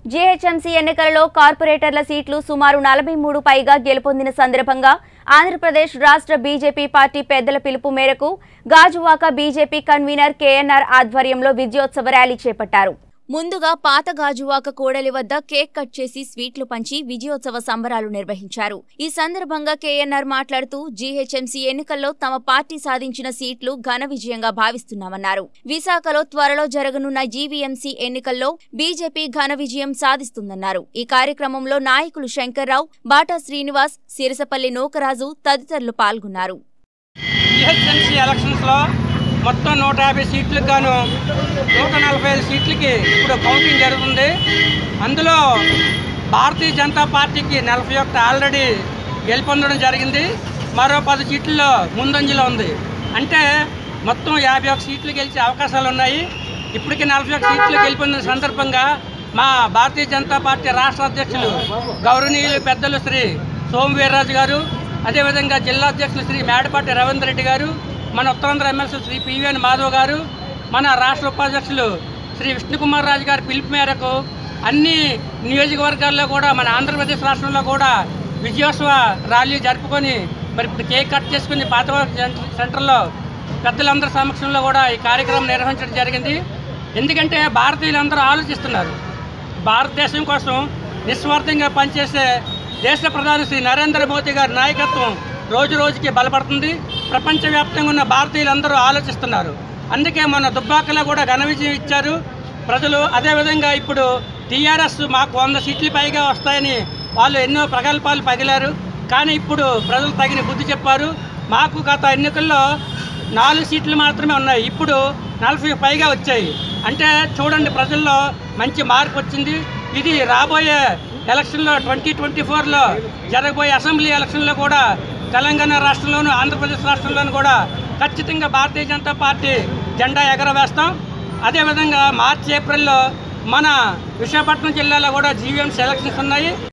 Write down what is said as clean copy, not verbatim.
GHMC ఎన్నికలలో కార్పొరేటర్ల సీట్లు సుమారు 43 పైగా గెలుపొందిన సందర్భంగా ఆంధ్రప్రదేశ్ రాష్ట్ర బీజేపీ పార్టీ పెద్దల పిలుపు మేరకు గాజువాక బీజేపీ కన్వీనర్ కేఎన్ఆర్ ఆధ్వర్యంలో విజయోత్సవ ర్యాలీ చేపట్టారు. ముందుగా పాత గాజువాక కూడలి వద్ద కేక్ కట్ చేసి స్వీట్లు పంచి విజయోత్సవ సంబరాలు నిర్వహించారు. ఈ సందర్భంగా కేఎన్ఆర్ మాట్లాడుతూ జీహెచ్ఎంసీ ఎన్నికల్లో తమ పార్టీ సాధించిన సీట్లు ఘన విజయంగా భావిస్తున్నామన్నారు. విశాఖలో త్వరలో జరగనున్న జీవీఎంసీ ఎన్నికల్లో బీజేపీ ఘన విజయం సాధిస్తుందన్నారు. ఈ కార్యక్రమంలో నాయకులు శంకర్రావు, బాటా శ్రీనివాస్, సిరసపల్లి నూకరాజు తదితరులు పాల్గొన్నారు. మొత్తం 150 సీట్లకు గాను 145 సీట్లకి ఇప్పుడు కౌంటింగ్ జరుగుతుంది. అందులో భారతీయ జనతా పార్టీకి 41 ఆల్రెడీ గెలుపొందడం జరిగింది. మరో 10 సీట్లలో ముందంజలో ఉంది. అంటే మొత్తం 51 సీట్లు గెలిచే అవకాశాలు ఉన్నాయి. ఇప్పటికి 41 సీట్లు గెలుపొందిన సందర్భంగా మా భారతీయ జనతా పార్టీ రాష్ట్ర అధ్యక్షులు గౌరవనీయులు పెద్దలు శ్రీ సోము వీర్రాజు గారు, అదేవిధంగా జిల్లా అధ్యక్షులు శ్రీ మేడపాటి రవీంద్ర రెడ్డి గారు, మన ఉత్తరాంధ్ర ఎమ్మెల్సీ శ్రీ పివిఎన్ మాధవ్ గారు, మన రాష్ట్ర ఉపాధ్యక్షులు శ్రీ విష్ణుకుమార్ రాజు గారి పిలుపు మేరకు అన్ని నియోజకవర్గాల్లో కూడా మన ఆంధ్రప్రదేశ్ రాష్ట్రంలో కూడా విజయోత్సవ ర్యాలీ జరుపుకొని మరి ఇప్పుడు కేక్ కట్ చేసుకుని పాతవారి సెంటర్లో పెద్దలందరి సమక్షంలో కూడా ఈ కార్యక్రమం నిర్వహించడం జరిగింది. ఎందుకంటే భారతీయులందరూ ఆలోచిస్తున్నారు. భారతదేశం కోసం నిస్వార్థంగా పనిచేసే దేశ ప్రధాని శ్రీ నరేంద్ర మోదీ గారి నాయకత్వం రోజు రోజుకి బలపడుతుంది. ప్రపంచవ్యాప్తంగా ఉన్న భారతీయులందరూ ఆలోచిస్తున్నారు. అందుకే మన దుబ్బాకలో కూడా ఘన విజయం ఇచ్చారు ప్రజలు. అదేవిధంగా ఇప్పుడు టీఆర్ఎస్ మాకు 100 సీట్లు పైగా వస్తాయని వాళ్ళు ఎన్నో ప్రగల్భాలు పగిలారు. కానీ ఇప్పుడు ప్రజలు తగిన బుద్ధి చెప్పారు. మాకు గత ఎన్నికల్లో 4 సీట్లు మాత్రమే ఉన్నాయి, ఇప్పుడు 40 పైగా వచ్చాయి. అంటే చూడండి, ప్రజల్లో మంచి మార్పు వచ్చింది. ఇది రాబోయే ఎలక్షన్లో 2024లో జరగబోయే అసెంబ్లీ ఎలక్షన్లో కూడా తెలంగాణ రాష్ట్రంలోనూ ఆంధ్రప్రదేశ్ రాష్ట్రంలోనూ కూడా ఖచ్చితంగా భారతీయ జనతా పార్టీ జెండా ఎగరవేస్తాం. అదేవిధంగా మార్చి ఏప్రిల్లో మన విశాఖపట్నం జిల్లాలో కూడా జీవీఎంసీ ఎలక్షన్స్ ఉన్నాయి.